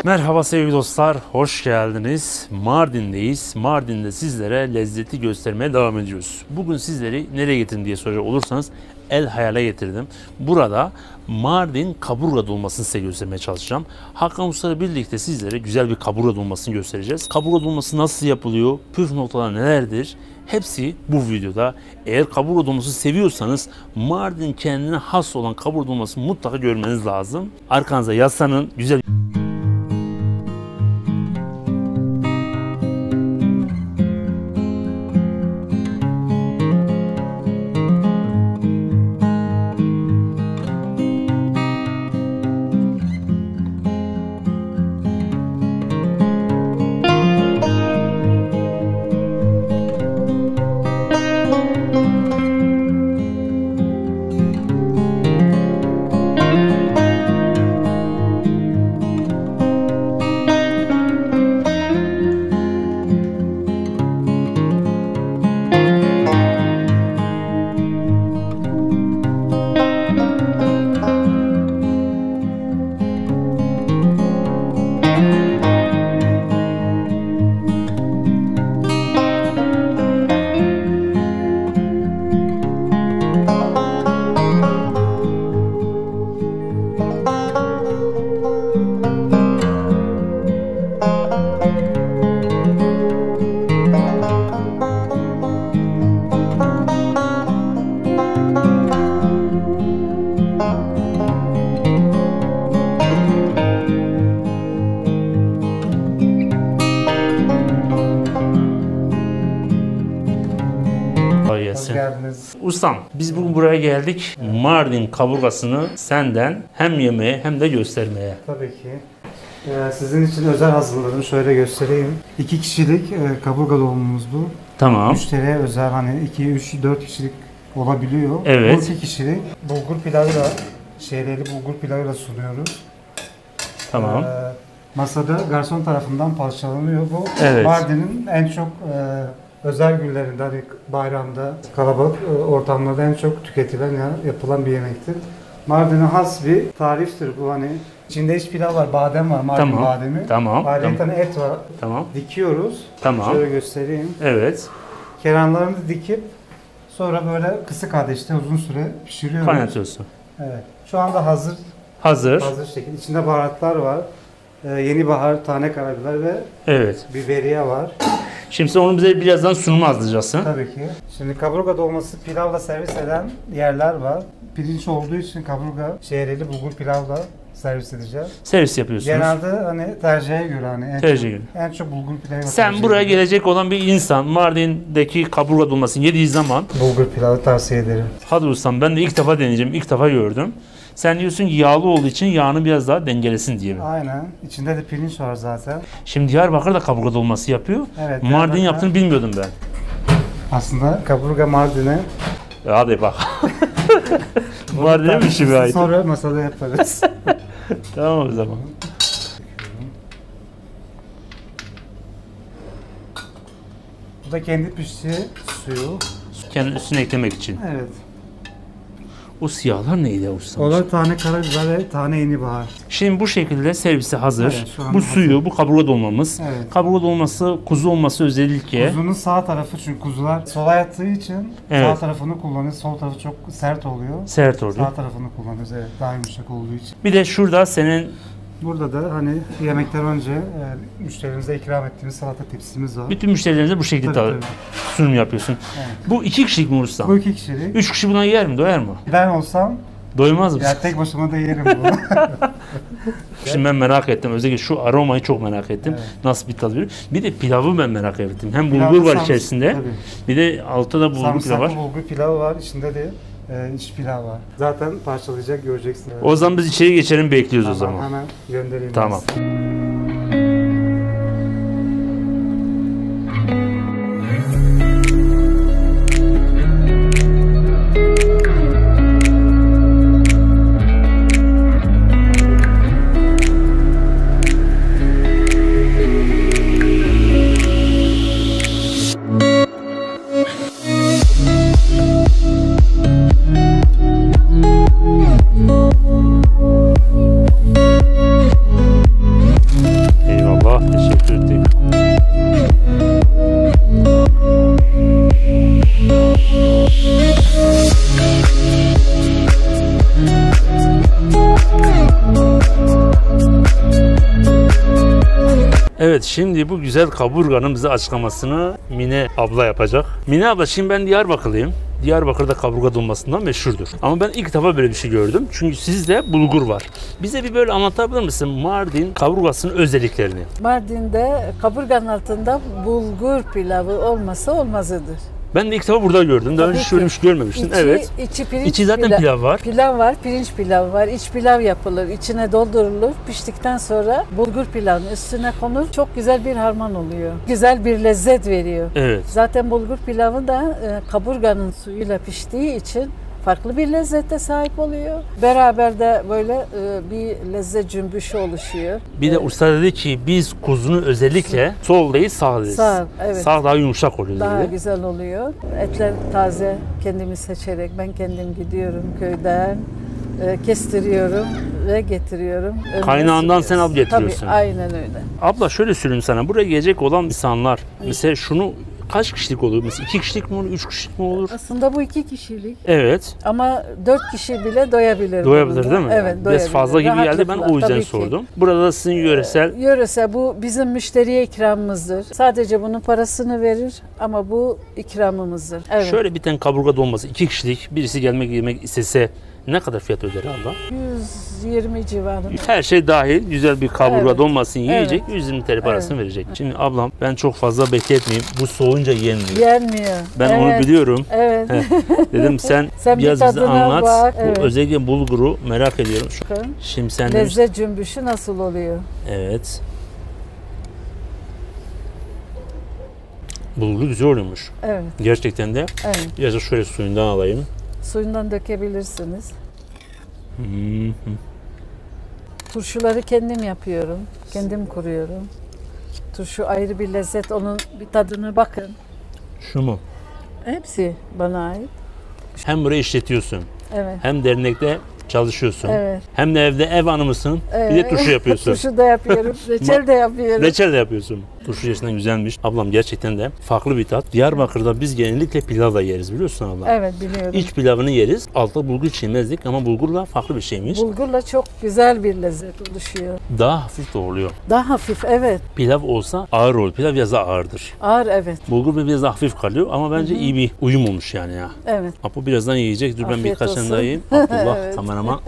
Merhaba sevgili dostlar, hoş geldiniz. Mardin'deyiz. Mardin'de sizlere lezzeti göstermeye devam ediyoruz. Bugün sizleri nereye getirdim diye soracak olursanız El Hayal'e getirdim. Burada Mardin kaburga dolmasını size göstermeye çalışacağım. Hakan Usta'yla birlikte sizlere güzel bir kaburga dolmasını göstereceğiz. Kaburga dolması nasıl yapılıyor, püf noktalar nelerdir? Hepsi bu videoda. Eğer kaburga dolması seviyorsanız Mardin kendine has olan kaburga dolmasını mutlaka görmeniz lazım. Arkanıza yaslanın, güzel. Ustam, biz bugün buraya geldik. Mardin kaburgasını senden hem yemeye hem de göstermeye. Tabii ki. Sizin için özel hazırladım. Şöyle göstereyim. 2 kişilik kaburga dolmamız bu. Tamam. Müşteriye özel, hani 2, 3, 4 kişilik olabiliyor. Evet. Bu 2 kişilik bulgur pilavıyla, şehriyeli bulgur pilavıyla sunuyoruz. Tamam. Masada garson tarafından parçalanıyor bu. Evet. Mardin'in en çok özel günlerinde, hani bayramda, kalabalık ortamlarda en çok tüketilen, yapılan bir yemektir. Mardin'e has bir tariftir bu. Hani içinde iç pilav var, badem var, Mardin Tamam. bademi. Tamam. Ayrıca tane et var. Tamam. Dikiyoruz. Tamam. Şöyle göstereyim. Evet. Kenarlarını dikip sonra böyle kısık ateşte uzun süre pişiriyoruz. Kaynatıyorsun. Evet. Şu anda hazır. Hazır. Hazır şekilde. İçinde baharatlar var. Yeni bahar, tane karabiber ve Evet. biberiye var. Şimdi sen onu bize birazdan sunumu hazırlayacaksın. Tabii ki. Şimdi kaburga dolması pilavla servis eden yerler var. Pirinç olduğu için kaburga şehriyeli bulgur pilavla servis edeceğiz. Servis yapıyorsunuz. Genelde hani tercihe göre, hani en çok bulgur pilavı. Sen buraya gelecek olan bir insan Mardin'deki kaburga dolmasını yediği zaman bulgur pilavı tavsiye ederim. hadi ustam ben de ilk defa deneyeceğim. İlk defa gördüm. Sen diyorsun ki yağlı olduğu için yağını biraz daha dengelesin diye mi? Aynen. İçinde de pirinç var zaten. Şimdi Diyarbakır da kaburga dolması yapıyor. Evet. Mardin yaptığını bilmiyordum ben. Aslında kaburga Mardin'e. Hadi bak. Mardin'e mi şimdi ait? Sonra masada yaparız. Tamam o zaman. Bu da kendi piştiği suyu. Kendi üstüne eklemek için. Evet. O siyahlar neydi ustam? O da tane karabiber ve tane yeni bahar. Şimdi bu şekilde servise hazır. Evet, şu an bu hazır. suyu, bu kaburga dolmamız. Evet. Kaburga dolması, kuzu olması özellikle. Kuzunun sağ tarafı, çünkü kuzular sola yattığı için Evet. sağ tarafını kullanıyoruz. Sol tarafı çok sert oluyor. Sert oluyor. Sağ tarafını kullanıyoruz, evet, daha yumuşak olduğu için. Bir de şurada senin Burada da hani yemekten önce müşterimize ikram ettiğimiz salata tepsimiz var. bütün müşterilerinize bu şekilde Tabii. sunum yapıyorsun. Evet. Bu 2 kişilik mi ustam? Bu 2 kişilik. 3 kişi buna yer mi? Doyar mı? Ben olsam Doymaz mısın? ya tek başıma da yerim bunu. Şimdi ben merak ettim. Özellikle şu aromayı çok merak ettim. Evet. Nasıl bir tadı veriyor? Bir de pilavı ben merak ettim. Hem Pilavı bulgur var içerisinde. Tabii. Bir de altta da bulgur pilavı Sarımsaklı var. bulgur pilavı var. İçinde de iç pilav var. Zaten parçalayacak, göreceksin. O zaman biz içeri geçelim, bekliyoruz o zaman. Hemen göndereyim. Tamam. Evet, şimdi bu güzel kaburganın bize açıklamasını Mine abla yapacak. Mine abla, şimdi ben Diyarbakırlıyım. Diyarbakır'da kaburga dolmasından meşhurdur. Ama ben ilk defa böyle bir şey gördüm. Çünkü sizde bulgur var. Bize bir böyle anlatabilir misin Mardin kaburgasının özelliklerini? Mardin'de kaburganın altında bulgur pilavı olmasa olmazıdır. Ben de ilk defa burada gördüm. Daha önce Tabii şöyle bir ki. şey görmemiştim. Evet. İçi pirinç İçi zaten pilav var. Pilav var, pirinç pilavı var. İç pilav yapılır, içine doldurulur. Piştikten sonra bulgur pilavının üstüne konur. Çok güzel bir harman oluyor. Güzel bir lezzet veriyor. Evet. Zaten bulgur pilavı da kaburganın suyuyla piştiği için farklı bir lezzete sahip oluyor. Beraber de böyle bir lezzet cümbüşü oluşuyor. Bir de usta dedi ki biz kuzunu özellikle sol değil sağ deriz. Sağ, evet. Sağ daha yumuşak oluyor Daha dedi. güzel oluyor. Etler taze, kendimi seçerek ben kendim gidiyorum köyden, kestiriyorum ve getiriyorum. Önüne Kaynağından sen sürüyoruz. al getiriyorsun. Tabii, aynen öyle. Abla şöyle söyleyeyim sana. Buraya gelecek olan insanlar mesela şunu kaç kişilik olur? Mesela 2 kişilik mi olur? 3 kişilik mi olur? Aslında bu 2 kişilik Evet. ama 4 kişi bile doyabilir. Doyabilir bununla. değil mi? Evet, Biraz doyabilir. fazla gibi geldi. Ben Rahatlıkla, o yüzden tabii ki. sordum. Burada da sizin yöresel Yörese bu bizim müşteriye ikramımızdır. Sadece bunun parasını verir ama bu ikramımızdır. Evet. şöyle bir tane kaburga dolması 2 kişilik birisi gelmek yemek istese ne kadar fiyat öder abla? 120 civarında. Her şey dahil güzel bir kaburga Evet. dolmasını yiyecek, Evet. 120 TL parasını verecek. Şimdi ablam ben çok fazla bekletmeyeyim. Bu soğuyunca yenmiyor. Yenmiyor. Ben Evet. onu biliyorum. Evet. Dedim sen, Sen bir biraz bize tadına anlat. bak. Bu Evet. özellikle bulguru merak ediyorum. Bakın, Şimdi sen demiş. lezzet cümbüşü nasıl oluyor? Evet. Bulgur güzel oluyormuş. Evet. Gerçekten de. Evet. Biraz da şöyle suyundan alayım. Suyundan dökebilirsiniz. Hı. Turşuları kendim yapıyorum. Kendim kuruyorum. Turşu ayrı bir lezzet. Onun bir tadına bakın. Şu mu? Hepsi bana ait. Hem burayı işletiyorsun, Evet. hem dernekte çalışıyorsun, Evet. hem de evde ev hanımısın, bir de Evet. turşu yapıyorsun. Turşu da yapıyorum. Reçel de yapıyorum. Reçel de yapıyorsun. Turşu gerçekten güzelmiş. Ablam gerçekten de farklı bir tat. Diyarbakır'da biz genellikle pilav da yeriz biliyorsun abla. Evet, biliyorum. İç pilavını yeriz. Altta bulgur çiğmezdik ama bulgurla farklı bir şeymiş. Bulgurla çok güzel bir lezzet oluşuyor. Daha hafif de oluyor. Daha hafif, evet. Pilav olsa ağır olur. Pilav biraz daha ağırdır. Ağır, evet. Bulgur biraz daha hafif kalıyor ama bence iyi bir uyum olmuş yani ya. Evet. Apo birazdan yiyecek. Dur ben Afiyet birkaç tane olsun. daha yiyeyim. Abdullah Evet. kameraman.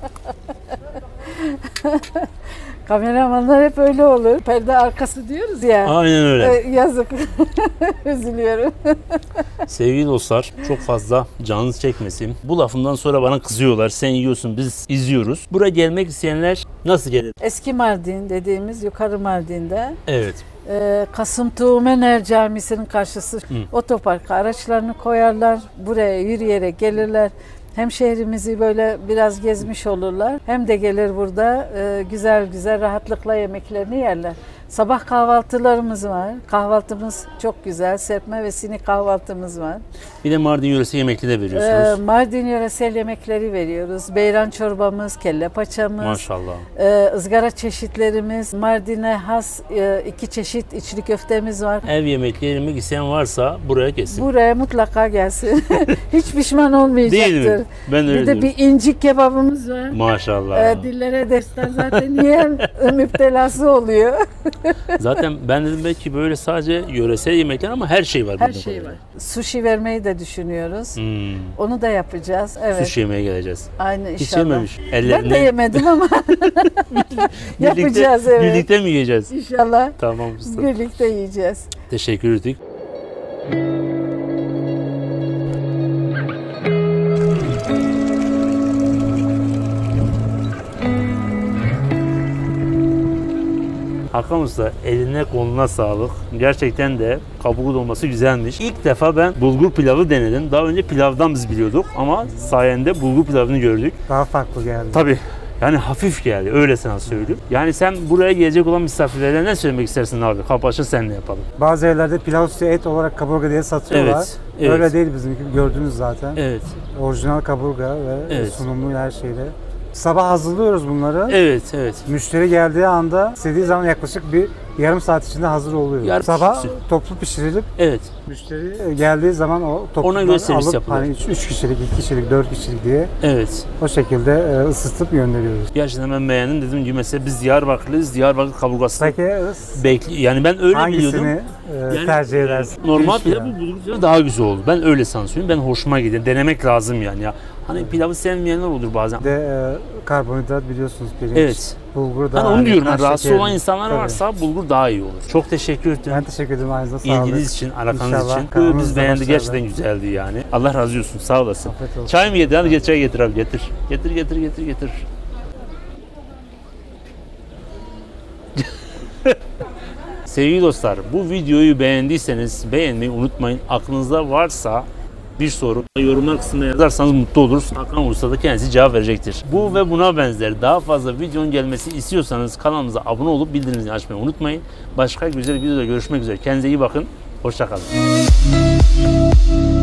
Kameramanlar hep öyle olur. Perde arkası diyoruz ya. Aynen öyle. Yazık. Üzülüyorum. Sevgili dostlar, çok fazla canınız çekmesin. Bu lafımdan sonra bana kızıyorlar. Sen yiyorsun, biz izliyoruz. Buraya gelmek isteyenler nasıl gelir? Eski Mardin dediğimiz Yukarı Mardin'de Evet. Kasım Tuğmener Camisi'nin karşısı otoparka araçlarını koyarlar. Buraya yürüyerek gelirler. Hem şehrimizi böyle biraz gezmiş olurlar. Hem de gelir burada güzel güzel rahatlıkla yemeklerini yerler. Sabah kahvaltılarımız var. Kahvaltımız çok güzel. Serpme ve sinik kahvaltımız var. Bir de Mardin yöresi yemekli de veriyorsunuz. Mardin yöresel yemekleri veriyoruz. Beyran çorbamız, kelle paçamız, Maşallah. ızgara çeşitlerimiz, Mardin'e has 2 çeşit içli köftemiz var. Ev yemekleri yemek isteyen varsa buraya kesin. Buraya mutlaka gelsin. Hiç pişman olmayacaktır. Değil mi? Ben öyle Bir de diyorum. bir incik kebabımız var. Maşallah. Dillere destan zaten yiyen müptelası oluyor. Zaten ben dedim belki böyle sadece yöresel yemekler ama her şey var. Her bildiğim şey var. kadarıyla. Sushi vermeyi de düşünüyoruz. Hmm. Onu da yapacağız. Evet. Sushi yemeye geleceğiz. Aynı Hiç inşallah. yememiş. Ben de Ellerinden yemedim ama yapacağız, evet. Birlikte mi yiyeceğiz? İnşallah Tamam usta. birlikte yiyeceğiz. Teşekkür ettik. Hakan Usta eline koluna sağlık. Gerçekten de kabuğu dolması güzelmiş. İlk defa ben bulgur pilavı denedim. Daha önce pilavdan biz biliyorduk ama sayende bulgur pilavını gördük. Daha farklı geldi. Tabii yani hafif geldi öyle sana söyleyeyim. Yani sen buraya gelecek olan misafirlere ne söylemek istersin abi? Kapaşı senle yapalım. Bazı yerlerde pilav üstü et olarak kaburga diye satıyorlar. Evet, evet. Öyle değil bizimki. Gördünüz zaten. Evet. Orijinal kaburga ve Evet. sunumlu her şeyle. Sabah hazırlıyoruz bunları. Evet, evet. Müşteri geldiği anda istediği zaman yaklaşık bir yarım saat içinde hazır oluyor. Yarım Sabah saat. toplu pişirilip Evet. müşteri geldiği zaman o Ona göre topludan servis alıp yapılıyor. hani 3 kişilik, 2 kişilik, 4 kişilik diye Evet. o şekilde ısıtıp gönderiyoruz. Gerçekten ben beğendim. Dediğim gibi mesela biz Diyarbakırlıyız. Diyarbakır kaburgası Peki yani ben öyle biliyordum. hangisini Yani, tercih edersin? Normal Değişiyor. pilav bu bulgur pilavı daha güzel oldu. Ben öyle sanıyorum. Ben hoşuma gidiyor. Denemek lazım yani ya. Hani pilavı sevmeyenler olur bazen. Bir de karbonhidrat biliyorsunuz pirinç. Evet. Bulgur da Hani onu hani diyorum. kan Yani rahatsız şekeri. olan insanlar Tabii. varsa bulgur daha iyi olur. Çok teşekkür ederim. Ben teşekkür ederim. Ağzınıza sağlık. İlginiz için, alakanız İnşallah için. kanalımızda Biz beğendik. başarılı. Gerçekten güzeldi yani. Allah razı olsun. Sağ olasın. Afiyet olsun. Çay mı getir? Hadi çay getir abi getir. Getir. Sevgili dostlar, bu videoyu beğendiyseniz beğenmeyi unutmayın. Aklınızda varsa bir soru yorumlar kısmına yazarsanız mutlu oluruz. Hakan Usta da kendisi cevap verecektir. Bu ve buna benzer daha fazla videonun gelmesi istiyorsanız kanalımıza abone olup bildirimleri açmayı unutmayın. Başka güzel videoda görüşmek üzere. Kendinize iyi bakın. Hoşça kalın.